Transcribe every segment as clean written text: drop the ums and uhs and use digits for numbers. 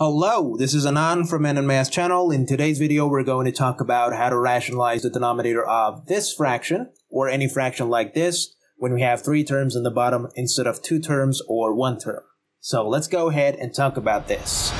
Hello, this is Anand from Anand Math channel. In today's video, we're going to talk about how to rationalize the denominator of this fraction, or any fraction like this, when we have 3 terms in the bottom instead of 2 terms or 1 term. So let's go ahead and talk about this.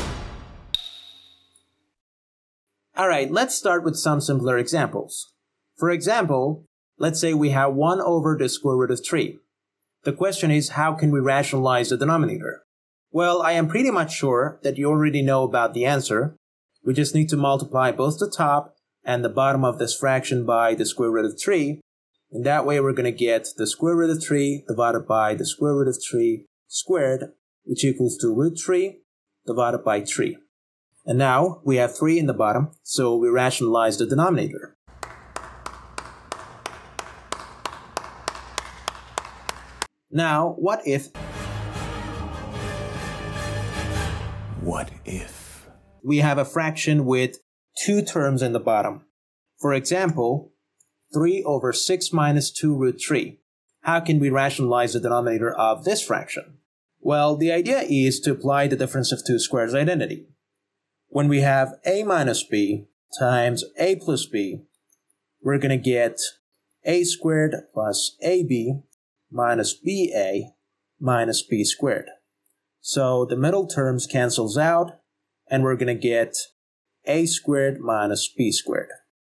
Alright, let's start with some simpler examples. For example, let's say we have 1 over the square root of 3. The question is, how can we rationalize the denominator? Well, I am pretty much sure that you already know about the answer. We just need to multiply both the top and the bottom of this fraction by the square root of 3. And that way we're going to get the square root of 3 divided by the square root of 3 squared, which equals to root 3 divided by 3. And now we have 3 in the bottom, so we rationalize the denominator. Now, what if we have a fraction with 2 terms in the bottom? For example, 3 over 6 minus 2 root 3. How can we rationalize the denominator of this fraction? Well, the idea is to apply the difference of two squares identity. When we have a minus b times a plus b, we're going to get a squared plus ab minus ba minus b squared. So the middle terms cancels out, and we're going to get a squared minus b squared.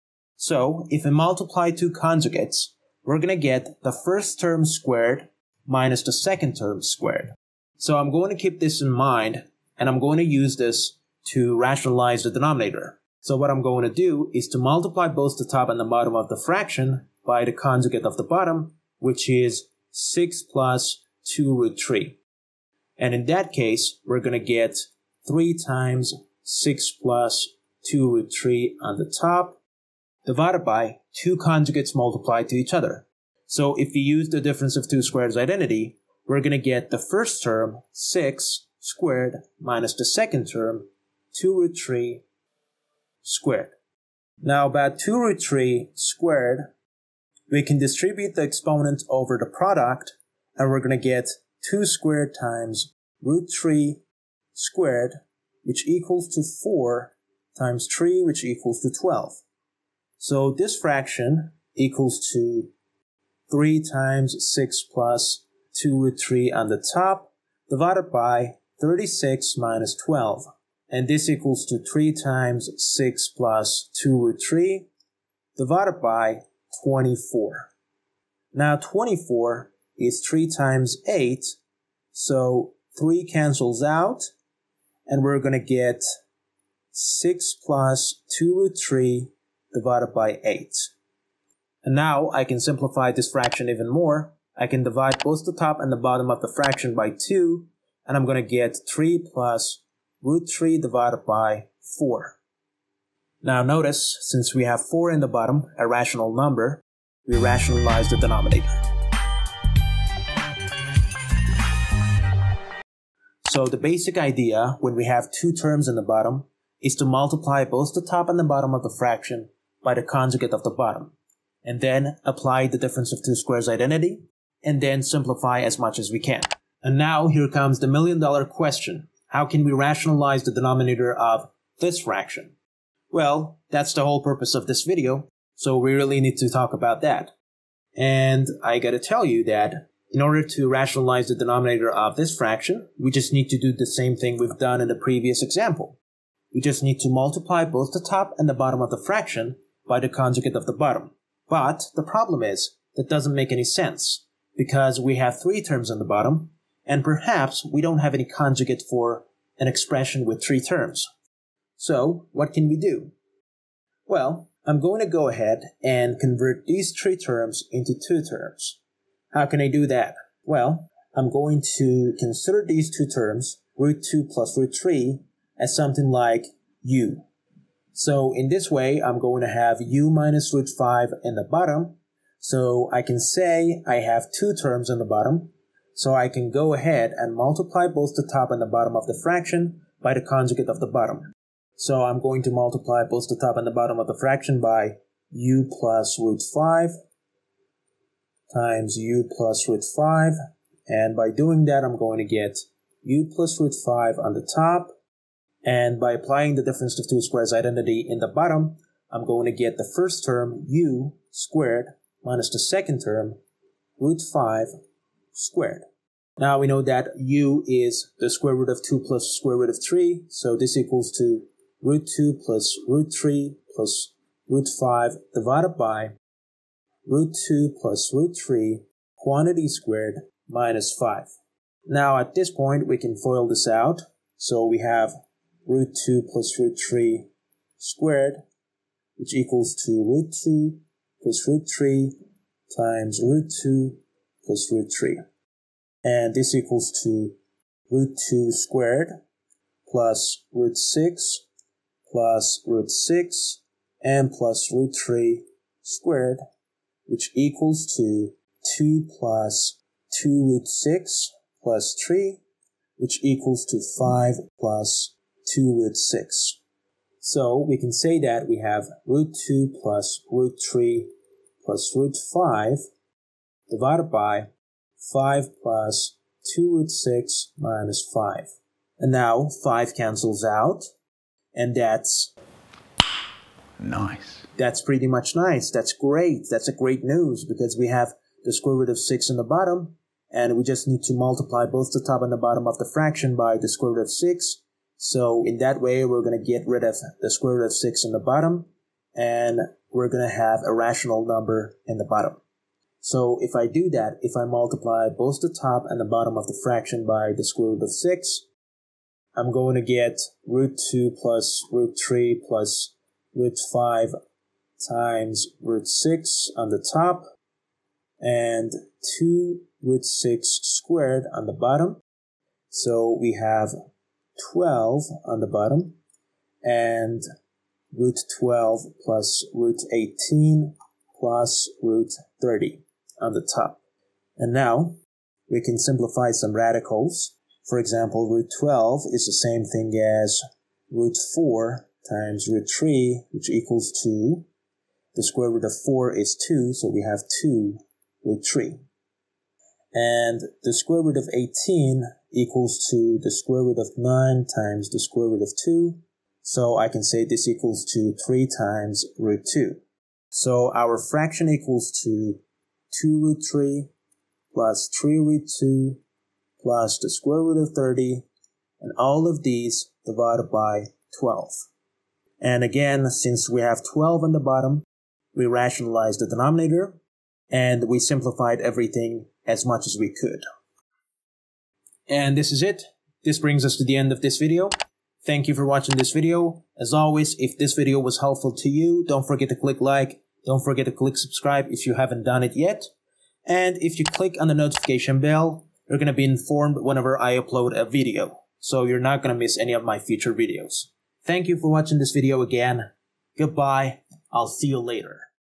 So if we multiply two conjugates, we're going to get the first term squared minus the second term squared. So I'm going to keep this in mind, and I'm going to use this to rationalize the denominator. So what I'm going to do is to multiply both the top and the bottom of the fraction by the conjugate of the bottom, which is 6 plus 2 root 3. And in that case, we're going to get 3 times 6 plus 2 root 3 on the top, divided by 2 conjugates multiplied to each other. So if we use the difference of two squares identity, we're going to get the first term, 6 squared, minus the second term, 2 root 3 squared. Now about 2 root 3 squared, we can distribute the exponent over the product, and we're going to get 2 squared times root 3 squared, which equals to 4 times 3, which equals to 12. So this fraction equals to 3 times 6 plus 2 root 3 on the top, divided by 36 minus 12. And this equals to 3 times 6 plus 2 root 3, divided by 24. Now 24 is 3 times 8, so 3 cancels out, and we're going to get 6 plus 2 root 3 divided by 8. And now I can simplify this fraction even more. I can divide both the top and the bottom of the fraction by 2, and I'm going to get 3 plus root 3 divided by 4. Now notice, since we have 4 in the bottom, a rational number, we rationalize the denominator. So the basic idea when we have 2 terms in the bottom is to multiply both the top and the bottom of the fraction by the conjugate of the bottom, and then apply the difference of two squares identity, and then simplify as much as we can. And now here comes the million-dollar question. How can we rationalize the denominator of this fraction? Well, that's the whole purpose of this video, so we really need to talk about that. And I gotta tell you that in order to rationalize the denominator of this fraction, we just need to do the same thing we've done in the previous example. We just need to multiply both the top and the bottom of the fraction by the conjugate of the bottom. But the problem is, that doesn't make any sense, because we have 3 terms in the bottom, and perhaps we don't have any conjugate for an expression with 3 terms. So, what can we do? Well, I'm going to go ahead and convert these 3 terms into 2 terms. How can I do that? Well, I'm going to consider these 2 terms, root 2 plus root 3, as something like u. So in this way, I'm going to have u minus root 5 in the bottom. So I can say I have 2 terms in the bottom. So I can go ahead and multiply both the top and the bottom of the fraction by the conjugate of the bottom. So I'm going to multiply both the top and the bottom of the fraction by u plus root 5 times u plus root 5, and by doing that I'm going to get u plus root 5 on the top And by applying the difference of two squares identity in the bottom, I'm going to get the first term, u squared, minus the second term, root 5 squared. Now we know that u is the square root of 2 plus square root of 3, so this equals to root 2 plus root 3 plus root 5 divided by root 2 plus root 3 quantity squared minus 5. Now at this point we can FOIL this out, so we have root 2 plus root 3 squared, which equals to root 2 plus root 3 times root 2 plus root 3. And this equals to root 2 squared plus root 6 plus root 6 and plus root 3 squared, which equals to 2 plus 2 root 6 plus 3, which equals to 5 plus 2 root 6. So we can say that we have root 2 plus root 3 plus root 5 divided by 5 plus 2 root 6 minus 5. And now 5 cancels out, and that's nice. That's pretty much nice. That's great. That's a great news because we have the square root of 6 in the bottom, and we just need to multiply both the top and the bottom of the fraction by the square root of 6. So in that way, we're going to get rid of the square root of 6 in the bottom, and we're going to have a rational number in the bottom. So if I do that, if I multiply both the top and the bottom of the fraction by the square root of 6, I'm going to get root 2 plus root 3 plus root 5 times root 6 on the top, and 2 root 6 squared on the bottom. So we have 12 on the bottom, and root 12 plus root 18 plus root 30 on the top. And now we can simplify some radicals. For example, root 12 is the same thing as root 4 times root 3, which equals 2. The square root of 4 is 2, so we have 2 root 3. And the square root of 18 equals to the square root of 9 times the square root of 2. So I can say this equals to 3 times root 2. So our fraction equals to 2 root 3 plus 3 root 2 plus the square root of 30, and all of these divided by 12. And again, since we have 12 on the bottom, we rationalized the denominator, and we simplified everything as much as we could. And this is it. This brings us to the end of this video. Thank you for watching this video. As always, if this video was helpful to you, don't forget to click like, don't forget to click subscribe if you haven't done it yet. And if you click on the notification bell, you're going to be informed whenever I upload a video, so you're not going to miss any of my future videos. Thank you for watching this video again. Goodbye. I'll see you later.